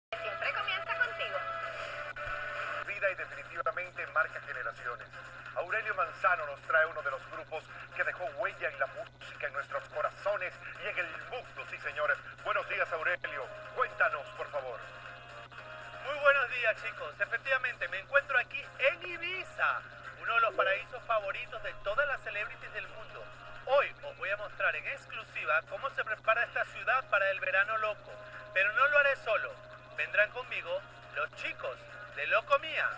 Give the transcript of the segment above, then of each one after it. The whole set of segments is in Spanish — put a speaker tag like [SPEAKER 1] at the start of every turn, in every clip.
[SPEAKER 1] Siempre comienza contigo.
[SPEAKER 2] Vida y definitivamente marca generaciones. Aurelio Manzano nos trae uno de los grupos que dejó huella en la música, en nuestros corazones y en el mundo, sí señores. Buenos días, Aurelio. Cuéntanos, por favor.
[SPEAKER 3] Muy buenos días, chicos. Efectivamente, me encuentro aquí en Ibiza, uno de los paraísos favoritos de todas las celebrities del mundo. Hoy os voy a mostrar en exclusiva cómo se prepara esta ciudad para el verano loco. Pero no lo haré solo. Vendrán conmigo los chicos de Locomía.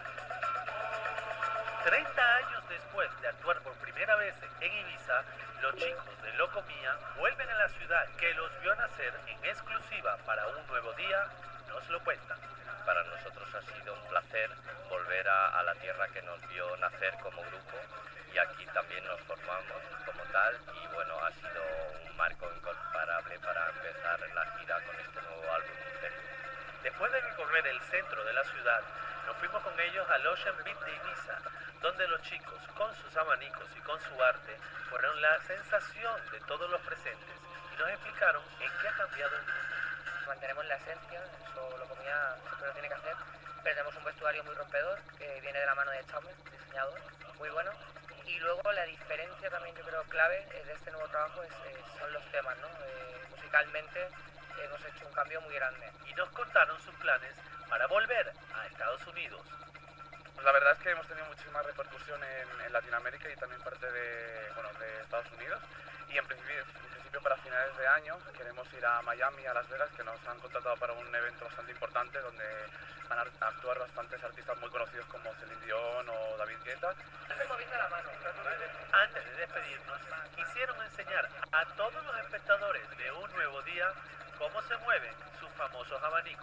[SPEAKER 3] 30 años después de actuar por primera vez en Ibiza, los chicos de Locomía vuelven a la ciudad que los vio nacer en exclusiva para un nuevo día. Nos lo cuentan.
[SPEAKER 4] Para nosotros ha sido un placer volver a la tierra que nos vio nacer como grupo, y aquí también nos formamos como tal, y bueno, ha sido un marco incomparable para empezar la gira con este nuevo álbum Misterio.
[SPEAKER 3] Después de recorrer el centro de la ciudad, nos fuimos con ellos al Ocean Beach de Ibiza, donde los chicos, con sus abanicos y con su arte, fueron la sensación de todos los presentes y nos explicaron en qué ha cambiado el grupo.
[SPEAKER 5] Mantenemos la esencia, eso Locomía siempre lo tiene que hacer, pero tenemos un vestuario muy rompedor que viene de la mano de Chaume, diseñador, muy bueno. Y luego la diferencia también, yo creo, clave de este nuevo trabajo son los temas, ¿no? Musicalmente hemos hecho un cambio muy grande.
[SPEAKER 3] Y nos contaron sus planes para volver a Estados Unidos.
[SPEAKER 6] Pues la verdad es que hemos tenido muchísima repercusión en Latinoamérica y también parte de Estados Unidos. Y en principio para finales de año queremos ir a Miami, a Las Vegas, que nos han contratado para un evento bastante importante donde van a actuar bastantes artistas muy conocidos como Celine Dion o David Guetta.
[SPEAKER 3] Antes de despedirnos, quisieron enseñar a todos los espectadores de Un Nuevo Día cómo se mueven sus famosos abanicos.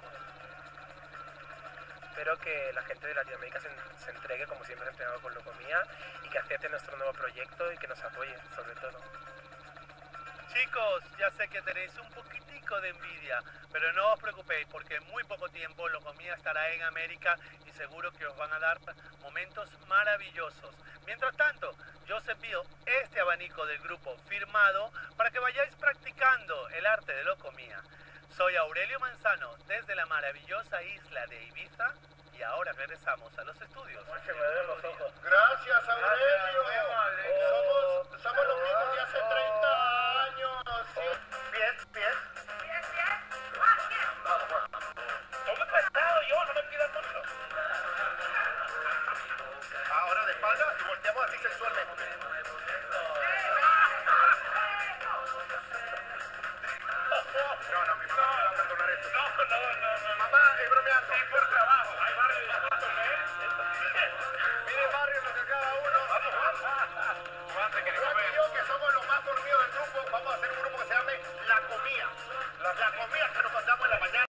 [SPEAKER 7] Espero que la gente de Latinoamérica se entregue como siempre se ha entregado con Locomía y que acepte nuestro nuevo proyecto y que nos apoye, sobre todo.
[SPEAKER 3] Chicos, ya sé que tenéis un poquitico de envidia, pero no os preocupéis porque en muy poco tiempo Locomía estará en América y seguro que os van a dar momentos maravillosos. Mientras tanto, yo os envío este abanico del grupo firmado para que vayáis practicando el arte de Locomía. Soy Aurelio Manzano desde la maravillosa isla de Ibiza y ahora regresamos a los estudios.
[SPEAKER 2] Gracias, Aurelio. Somos los mismos de hace 30 años. Sí. Bien.
[SPEAKER 3] ¿Cómo he estado yo? No me pidas mucho.
[SPEAKER 2] Ahora de espalda y volteamos así sensualmente. No, mi mamá no va a perdonar esto.
[SPEAKER 3] No.
[SPEAKER 2] Mamá, es bromeando.